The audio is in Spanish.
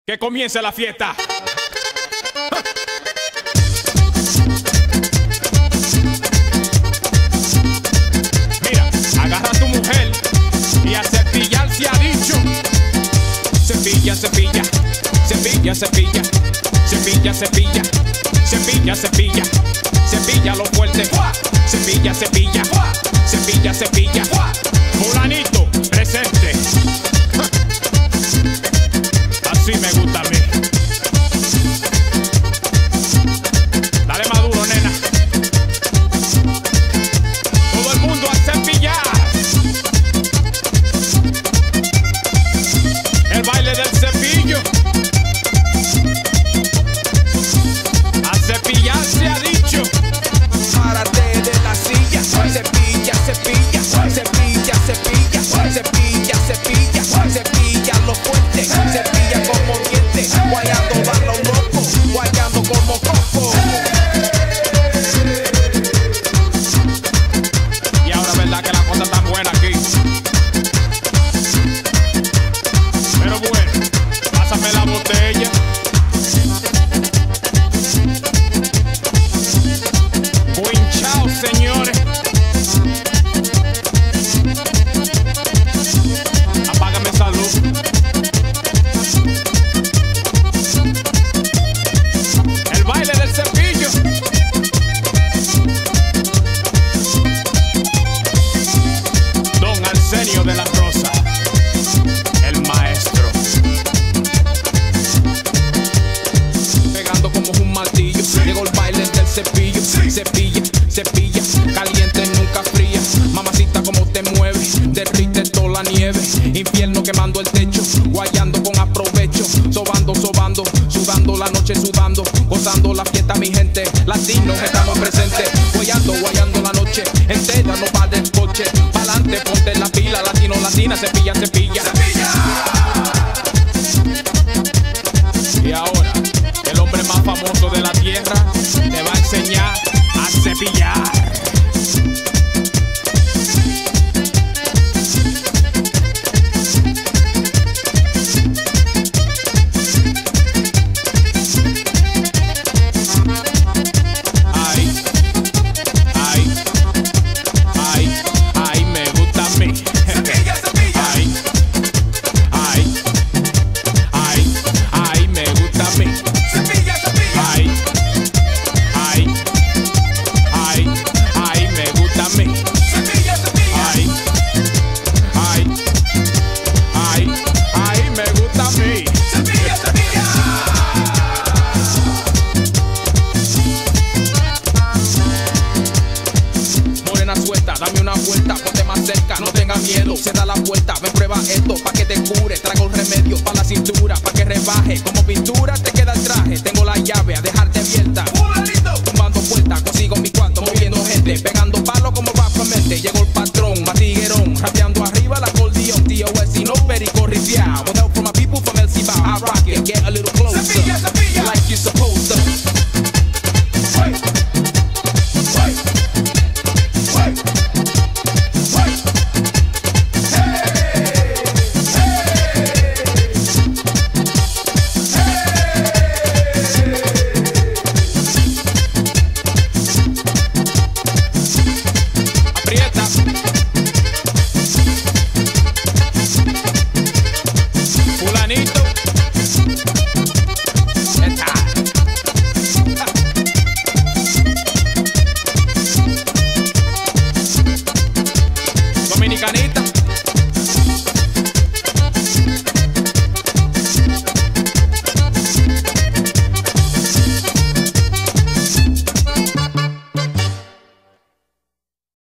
Que comience la fiesta. Mira, agarra a tu mujer y a cepillar se ha dicho. Cepilla, cepilla, cepilla, cepilla, cepilla, cepilla, cepilla, cepilla, cepilla lo fuerte. Cepilla, cepilla, cepilla, cepilla. Fulanito, presente. Así me gusta a mí. Dale maduro, nena. Todo el mundo a cepillar. El baile del cepillo. A cepillar se ha dicho. Párate de la silla. Cepilla, cepilla, cepilla, cepilla, cepilla, cepilla, cepilla lo fuerte. Cepilla como diente, guayando da los locos, guayando como coco. Y ahora verdad que la cosa está buena aquí. Pero bueno, pásame la botella. Buen chao, señores. Apágame esa luz. El baile del cepillo. Don Arsenio de la Rosa, el maestro. Pegando como un martillo, llegó el baile del cepillo. Cepilla, cepilla, caliente nunca fría. Mamacita como te mueve, derrite toda la nieve. Infierno quemando el techo, guayando con aprovecho. Sobando, sobando, sudando la noche sudando. Gozando la fiesta mi gente, latinos estamos presentes. Guayando, guayando la noche entera, no va del coche. Pa'lante, ponte la pila, latino, latina, cepilla, cepilla. Y ahora, el hombre más famoso de la tierra te va a enseñar a cepillar. Ay, ay, ay, ay, me gusta a mí. Cepilla, cepilla. Ay, ay, ay, ay, me gusta a mí. Cepilla, cepilla. Ay, ay, ay, ay, me gusta a mí. Cepilla, cepilla. Ay, ay, ay, ay, me gusta a mí. Cepilla, cepilla. Morena suelta, dame una vuelta, ponte más cerca, no tengas miedo, se da la vuelta, ven prueba esto, pa' que te cure, traigo el remedio pa' la cintura, pa' que rebaje, como